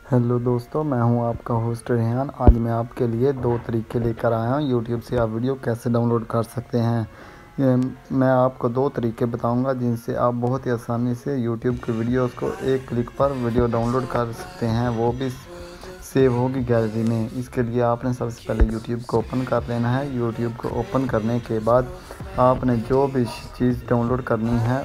Hello दोस्तों, मैं हूं आपका होस्ट रेहान। आज मैं आपके लिए दो तरीके लेकर आया हूं यूट्यूब से आप वीडियो कैसे डाउनलोड कर सकते हैं। मैं आपको दो तरीके बताऊंगा जिनसे आप बहुत ही आसानी से यूट्यूब के वीडियोस को एक क्लिक पर वीडियो डाउनलोड कर सकते हैं, वो भी सेव होगी गैलरी में। इसके लिए आपने सबसे पहले यूट्यूब को ओपन कर लेना है। यूट्यूब को ओपन करने के बाद आपने जो भी चीज़ डाउनलोड करनी है,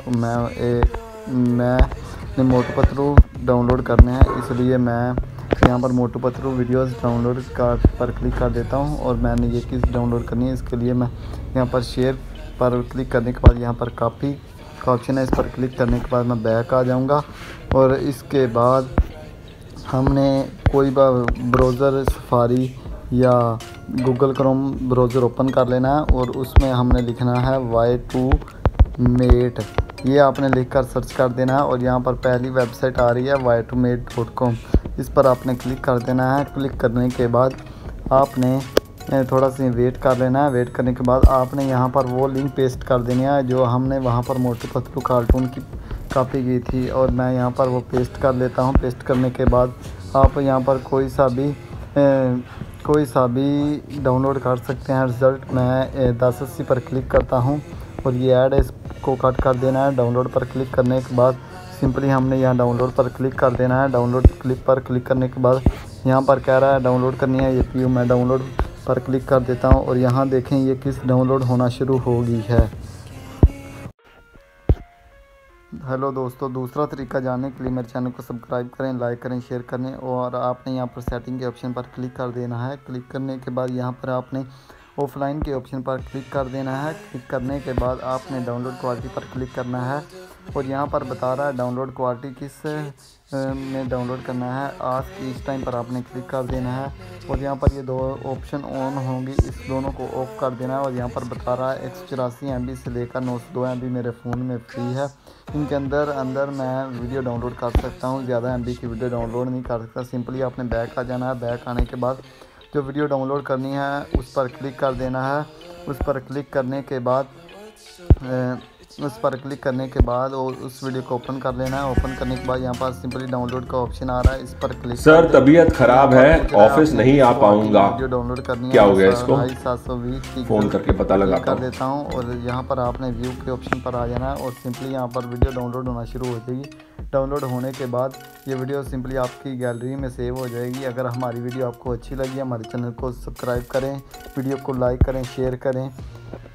मैं मोटू पतलू डाउनलोड करने हैं, इसलिए मैं यहाँ पर मोटू पतलू वीडियोस डाउनलोड पर क्लिक कर देता हूँ। और मैंने ये चीज़ डाउनलोड करनी है, इसके लिए मैं यहाँ पर शेयर पर क्लिक करने के बाद यहाँ पर कॉपी का ऑप्शन है, इस पर क्लिक करने के बाद मैं बैक आ जाऊँगा। और इसके बाद हमने कोई ब्राउज़र सफारी या गूगल क्रोम ब्राउज़र ओपन कर लेना है और उसमें हमने लिखना है y2mate। ये आपने लिखकर सर्च कर देना है और यहाँ पर पहली वेबसाइट आ रही है y2mate.com, इस पर आपने क्लिक कर देना है। क्लिक करने के बाद आपने थोड़ा सा वेट कर लेना है। वेट करने के बाद आपने यहाँ पर वो लिंक पेस्ट कर देनी है जो हमने वहाँ पर मोटू पतलू कार्टून की कॉपी की थी, और मैं यहाँ पर वो पेस्ट कर लेता हूँ। पेस्ट करने के बाद आप यहाँ पर कोई सा भी डाउनलोड कर सकते हैं। रिज़ल्ट मैं 1080 पर क्लिक करता हूँ और ये ऐड है, इसको कट कर देना है। डाउनलोड पर क्लिक करने के बाद सिंपली हमने यहाँ डाउनलोड पर क्लिक कर देना है। डाउनलोड क्लिक पर क्लिक करने के बाद यहाँ पर कह रहा है डाउनलोड करनी है ये मैं डाउनलोड पर क्लिक कर देता हूँ और यहाँ देखें ये किस डाउनलोड होना शुरू हो गई है। हेलो दोस्तों, दूसरा तरीका जानने के लिए मेरे चैनल को सब्सक्राइब करें, लाइक करें, शेयर करें। और आपने यहाँ पर सेटिंग के ऑप्शन पर क्लिक कर देना है। क्लिक करने के बाद यहाँ पर आपने ऑफलाइन के ऑप्शन पर क्लिक कर देना है। क्लिक करने के बाद आपने डाउनलोड क्वालिटी पर क्लिक करना है और यहाँ पर बता रहा है डाउनलोड क्वालिटी किस में डाउनलोड करना है। आज की इस टाइम पर आपने क्लिक कर देना है और यहाँ पर ये दो ऑप्शन ऑन होंगी, इस दोनों को ऑफ कर देना है। और यहाँ पर बता रहा है 184 MB से लेकर 902 MB मेरे फ़ोन में फ्री है। इनके अंदर मैं वीडियो डाउनलोड कर सकता हूँ, ज़्यादा MB की वीडियो डाउनलोड नहीं कर सकता। सिंपली आपने बैक आ जाना है। बैक आने के बाद जो वीडियो डाउनलोड करनी है उस पर क्लिक कर देना है। उस पर क्लिक करने के बाद और उस वीडियो को ओपन कर लेना है। ओपन करने के बाद यहाँ पर सिंपली डाउनलोड का ऑप्शन आ रहा है, इस पर क्लिक सर तबीयत खराब है, ऑफिस नहीं आ पाऊंगा। वीडियो डाउनलोड करनी है। क्या हो गया इसको? 720 फोन करके पता लगाता कर देता हूँ और यहाँ पर आपने व्यू के ऑप्शन पर आ जाना है और सिंपली यहाँ पर वीडियो डाउनलोड होना शुरू हो जाएगी। डाउनलोड होने के बाद ये वीडियो सिंपली आपकी गैलरी में सेव हो जाएगी। अगर हमारी वीडियो आपको अच्छी लगी, हमारे चैनल को सब्सक्राइब करें, वीडियो को लाइक करें, शेयर करें।